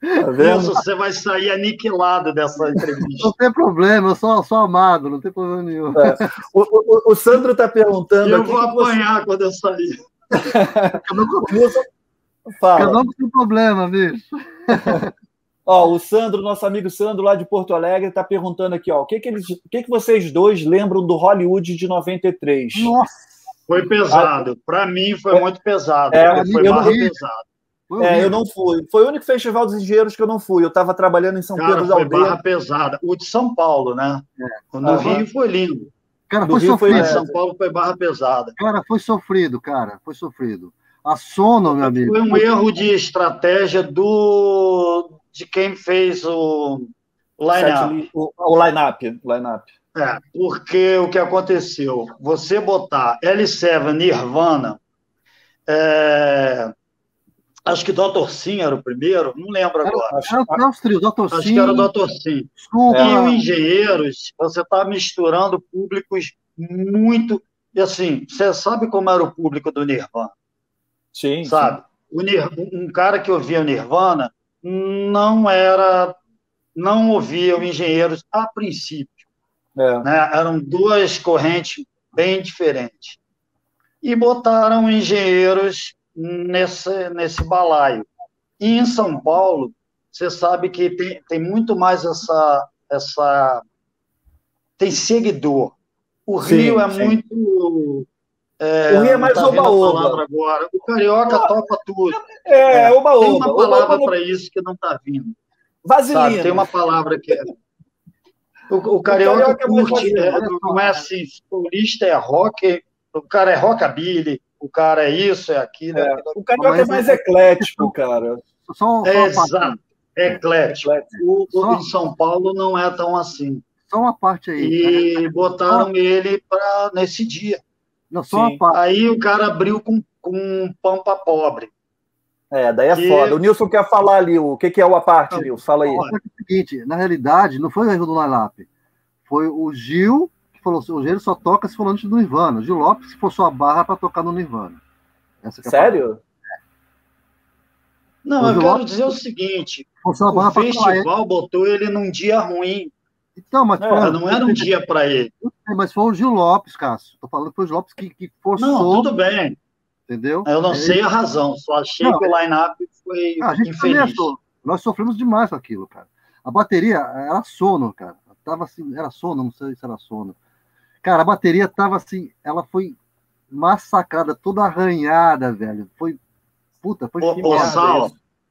Tá vendo? Isso, você vai sair aniquilado dessa entrevista. Não tem problema, eu sou amado, não tem problema nenhum. É. O Sandro está perguntando. E eu aqui vou que apanhar quando eu sair. O Nilson fala. Cada um tem problema, bicho. Ó, o Sandro, nosso amigo Sandro, lá de Porto Alegre, está perguntando aqui, ó, o que vocês dois lembram do Hollywood de 93? Nossa! Foi pesado. Para mim foi muito pesado. Foi barra pesada. Eu não fui. Foi o único festival dos engenheiros que eu não fui. Eu estava trabalhando em São Pedro da Aldeia. Foi barra pesada. O de São Paulo, né? No Rio foi lindo. Cara, foi sofrido. Mas São Paulo foi barra pesada. Cara, foi sofrido, cara. Foi sofrido. A Sono, meu amigo. Foi um erro de estratégia de quem fez o line-up. O line-up. Porque o que aconteceu? Você botar L7, Nirvana, acho que Dr. Sim era o primeiro, não lembro agora. Acho que era o Dr. Sim. E o Engenheiros, você está misturando públicos muito... E assim, você sabe como era o público do Nirvana? Sim. Sabe? Sim. Um cara que ouvia o Nirvana não ouvia o Engenheiros a princípio. Né? Eram duas correntes bem diferentes. E botaram Engenheiros nesse balaio. E em São Paulo, você sabe que tem muito mais essa... Tem seguidor. O Rio é muito... o Rio é mais oba-oba. Agora. O carioca topa tudo. Oba-oba. Tem uma palavra para isso que não está vindo. Vaselina. Sabe? Tem uma palavra que é... O carioca curte, não é assim, paulista é rock, o cara é rockabilly, o cara é isso, é aquilo. O carioca é mais eclético, cara. Exato, eclético. Em São Paulo não é tão assim. Só uma parte aí. E botaram ele nesse dia. Não, só uma parte. Aí o cara abriu com pampa pobre. Daí é foda. O Nilson quer falar ali, o que é o aparte, Nilson? Fala aí. É o seguinte, na realidade, não foi o erro do line-up. Foi o Gil que falou assim, o Gil só toca se for antes do Nirvana. O Gil Lopes que forçou a barra para tocar no Nirvana. Sério? Não, eu quero dizer o seguinte, o festival botou ele num dia ruim. Então, mas não era um dia para ele. Mas foi o Gil Lopes, Cássio. Estou falando que foi o Gil Lopes que forçou. Não, tudo bem. Entendeu? Eu não sei a razão, só achei que o line-up foi infeliz. Nós sofremos demais com aquilo, cara. A bateria era sono, cara. Tava assim, era sono, não sei se era sono. Cara, a bateria tava assim, ela foi massacrada, toda arranhada, velho. Foi Sal,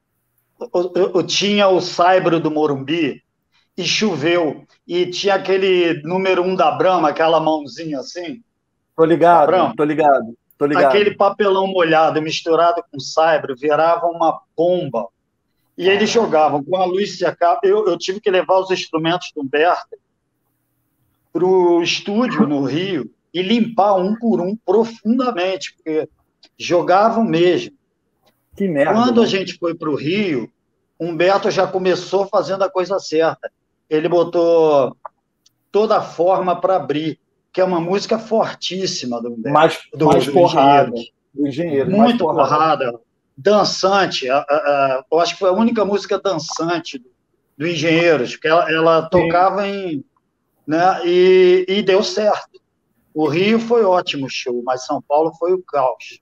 eu tinha o Saibro do Morumbi e choveu. E tinha aquele número 1 da Brahma, aquela mãozinha assim. Tô ligado. Aquele papelão molhado misturado com saibro virava uma bomba. E eles jogavam com a luz secada. Eu tive que levar os instrumentos do Humberto para o estúdio no Rio e limpar um por um profundamente, porque jogavam mesmo. Que merda. Quando a gente foi para o Rio, Humberto já começou fazendo a coisa certa. Ele botou toda a forma para abrir, que é uma música fortíssima do Humberto. Mais porrada. Do Engenheiro. Muito porrada. Dançante. Eu acho que foi a única música dançante do Engenheiros, que ela tocava em... Né, e deu certo. O Rio foi ótimo show, mas São Paulo foi o caos.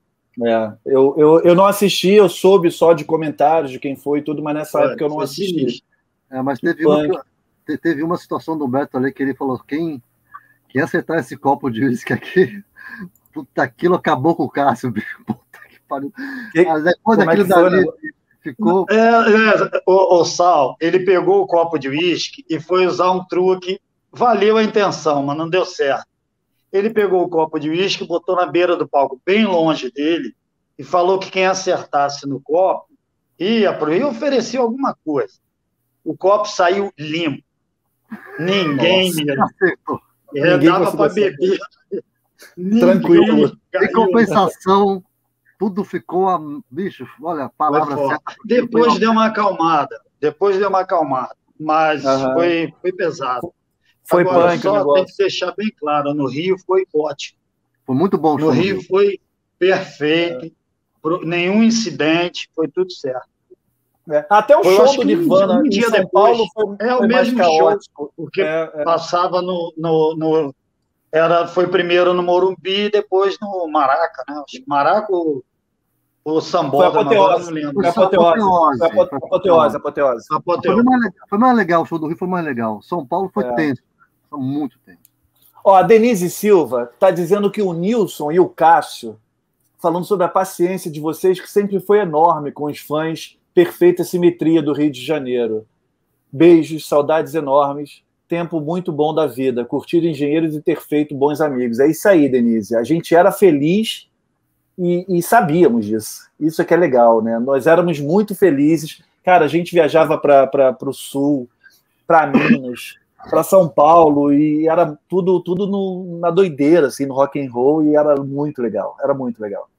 Eu não assisti, eu soube só de comentários de quem foi e tudo, mas nessa época eu não assisti. Mas teve uma situação do Humberto ali que ele falou, quem acertar esse copo de uísque aqui, puta, aquilo acabou com o Cássio, bicho. Puta que pariu. Mas depois daquilo dali, ficou... O Sal, ele pegou o copo de uísque e foi usar um truque, valeu a intenção, mas não deu certo. Ele pegou o copo de uísque, botou na beira do palco, bem longe dele, e falou que quem acertasse no copo ia pro Rio, ofereceu alguma coisa. O copo saiu limpo. Ninguém dava para beber. Tranquilo. Em compensação, tudo ficou... Bicho, olha, a palavra certa. Depois deu uma acalmada. Mas foi pesado. Foi agora, punk, só tem que deixar bem claro, no Rio foi ótimo. Foi muito bom. No Rio foi perfeito. Nenhum incidente, foi tudo certo. Até o Foi, show acho do que Nirvana um em dia São depois. Paulo É o foi mais mesmo show, caótico. porque passava foi primeiro no Morumbi e depois no Maraca, né? Acho que Maraca ou Foi Sambódromo, agora eu não apoteose. lembro. Foi apoteose. Foi mais legal, o show do Rio foi mais legal. São Paulo foi tenso, foi muito tenso. Ó, a Denise Silva está dizendo que o Nilson e o Cássio, falando sobre a paciência de vocês, que sempre foi enorme com os fãs, perfeita simetria do Rio de Janeiro. Beijos, saudades enormes, tempo muito bom da vida, curtir engenheiros e ter feito bons amigos. É isso aí, Denise. A gente era feliz e sabíamos disso. Isso é que é legal, né? Nós éramos muito felizes. Cara, a gente viajava para o Sul, para Minas, para São Paulo, e era tudo na doideira, assim, no rock and roll, e era muito legal. Era muito legal.